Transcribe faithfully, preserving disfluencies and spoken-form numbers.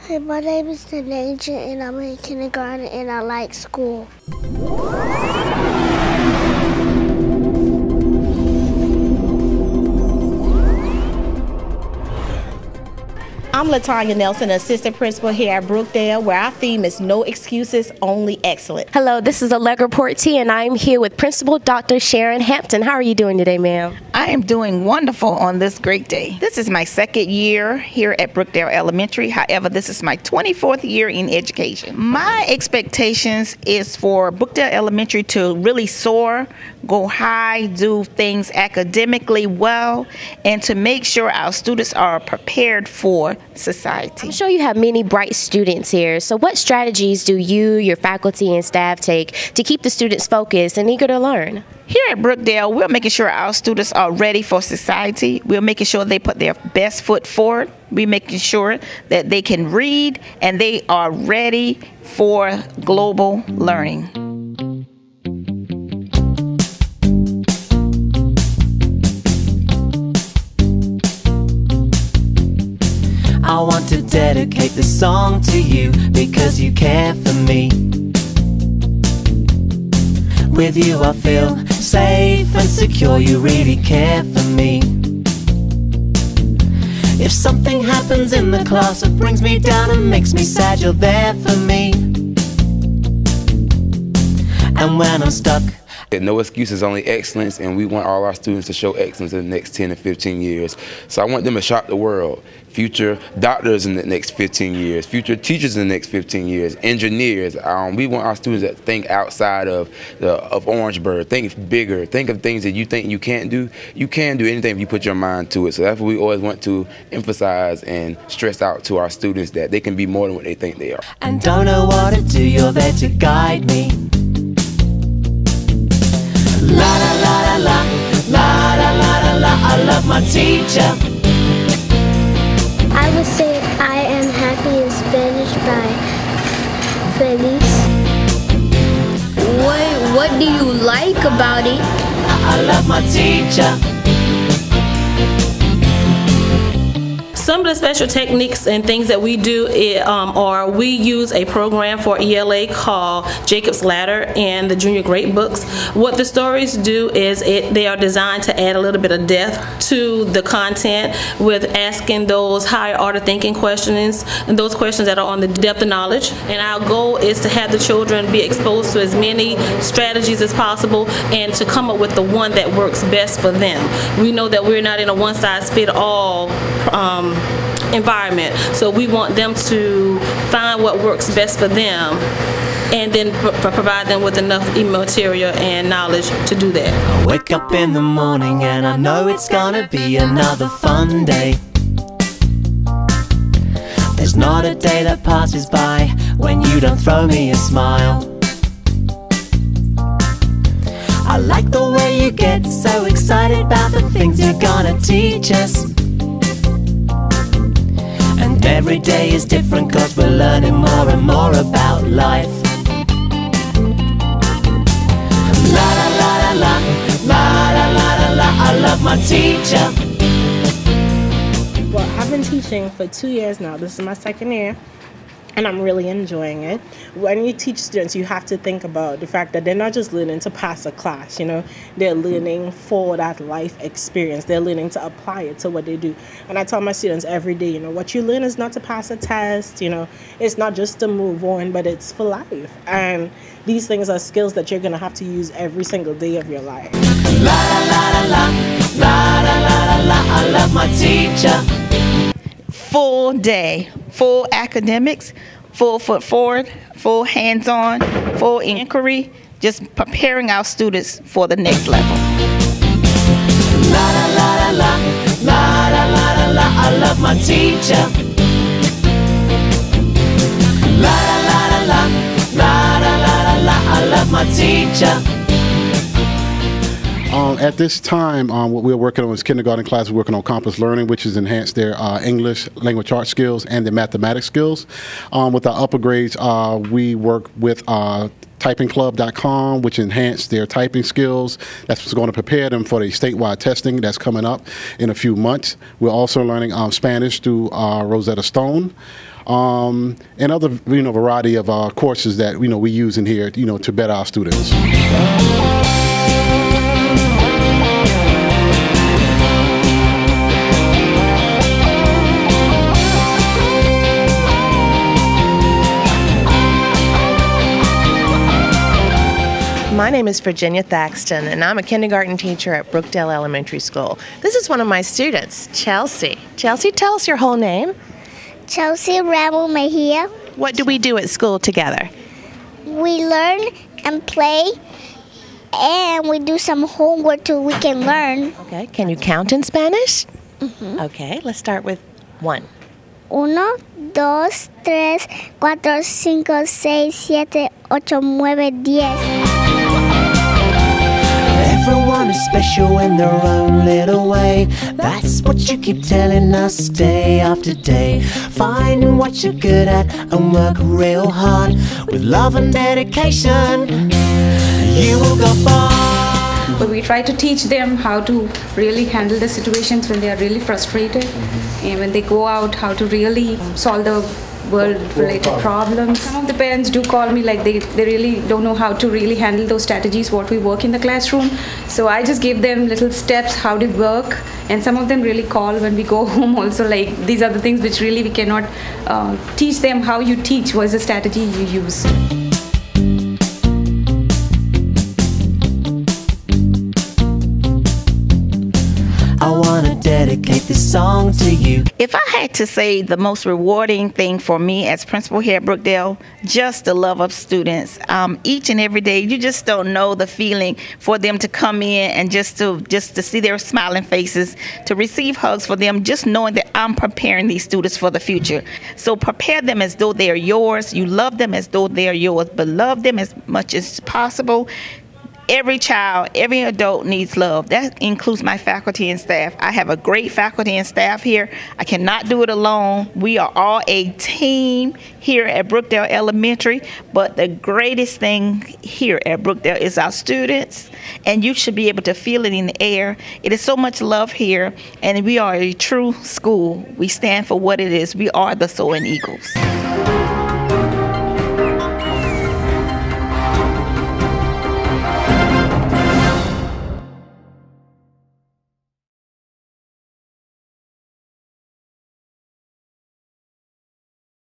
Hi, my name is Denasia, and I'm in kindergarten, and I like school. I'm LaTanya Nelson, assistant principal here at Brookdale, where our theme is no excuses, only excellence. Hello, this is Allegra Porty, and I'm here with Principal Doctor Sharon Hampton. How are you doing today, ma'am? I am doing wonderful on this great day. This is my second year here at Brookdale Elementary. However, this is my twenty-fourth year in education. My expectations is for Brookdale Elementary to really soar, go high, do things academically well, and to make sure our students are prepared for society. I'm sure you have many bright students here. So what strategies do you, your faculty, and staff take to keep the students focused and eager to learn? Here at Brookdale, we're making sure our students are ready for society. We're making sure they put their best foot forward. We're making sure that they can read and they are ready for global learning. I want to dedicate this song to you because you care for me. With you I feel safe and secure, you really care for me. If something happens in the class that brings me down and makes me sad, you're there for me. And when I'm stuck, no excuses, only excellence, and we want all our students to show excellence in the next ten to fifteen years. So I want them to shock the world. Future doctors in the next fifteen years, future teachers in the next fifteen years, engineers. Um, we want our students that think outside of the of Orangeburg, think bigger, think of things that you think you can't do. You can do anything if you put your mind to it. So that's what we always want to emphasize and stress out to our students, that they can be more than what they think they are. And don't know what to do, you're there to guide me. La la la la la, la la la la la, I love my teacher. I would say I am happy in Spanish by Feliz. What, what do you like about it? I love my teacher. Some of the special techniques and things that we do um, are we use a program for E L A called Jacob's Ladder and the Junior Great Books. What the stories do is it, they are designed to add a little bit of depth to the content with asking those higher order thinking questions and those questions that are on the depth of knowledge. And our goal is to have the children be exposed to as many strategies as possible and to come up with the one that works best for them. We know that we're not in a one-size-fit-all um, environment, so we want them to find what works best for them and then pr provide them with enough material and knowledge to do that. I wake up in the morning and I know it's gonna be another fun day. There's not a day that passes by when you don't throw me a smile. I like the way you get so excited about the things you're gonna teach us. And every day is different cause we're learning more and more about life. La la la la la, la la la la la, I love my teacher. Well, I've been teaching for two years now. This is my second year. And I'm really enjoying it. When you teach students, you have to think about the fact that they're not just learning to pass a class, you know, they're learning for that life experience. They're learning to apply it to what they do. And I tell my students every day, you know, what you learn is not to pass a test, you know, it's not just to move on, but it's for life. And these things are skills that you're gonna have to use every single day of your life. La la la la la, la la la la la, I love my teacher. Full day, full academics, full foot forward, full hands-on, full inquiry, just preparing our students for the next level. La la la la la, la la la la la, I love my teacher. La la la la la, la la la la la, I love my teacher. Um, at this time, um, what we're working on is kindergarten class. We're working on Compass Learning, which is enhance their uh, English, language arts skills, and their mathematics skills. Um, with our upper grades, uh, we work with uh, typing club dot com, which enhance their typing skills. That's what's going to prepare them for the statewide testing that's coming up in a few months. We're also learning um, Spanish through uh, Rosetta Stone. um, and other you know variety of uh, courses that you know we use in here you know to better our students. My name is Virginia Thaxton, and I'm a kindergarten teacher at Brookdale Elementary School. This is one of my students, Chelsea. Chelsea, tell us your whole name. Chelsea Ramel Mejia. What do we do at school together? We learn and play, and we do some homework so we can learn. Okay, can you count in Spanish? Mm-hmm. Okay, let's start with one. Uno, dos, tres, cuatro, cinco, seis, siete, ocho, nueve, diez. Everyone is special in their own little way. That's what you keep telling us day after day. Find what you're good at and work real hard. With love and dedication, you will go far. But we try to teach them how to really handle the situations when they are really frustrated, mm-hmm. and when they go out, how to really solve the world-related problems. Some of the parents do call me like they, they really don't know how to really handle those strategies, what we work in the classroom. So I just give them little steps how to work, and some of them really call when we go home also, like these are the things which really we cannot uh, teach them how you teach, what is the strategy you use. I want to dedicate this song to you. If I had to say the most rewarding thing for me as principal here at Brookdale, just the love of students. Um, each and every day, you just don't know the feeling for them to come in and just to just to see their smiling faces, to receive hugs for them, just knowing that I'm preparing these students for the future. So prepare them as though they are yours. You love them as though they are yours, but love them as much as possible. Every child, every adult needs love. That includes my faculty and staff. I have a great faculty and staff here. I cannot do it alone. We are all a team here at Brookdale Elementary, but the greatest thing here at Brookdale is our students, and you should be able to feel it in the air. It is so much love here, and we are a true school. We stand for what it is. We are the Soaring Eagles.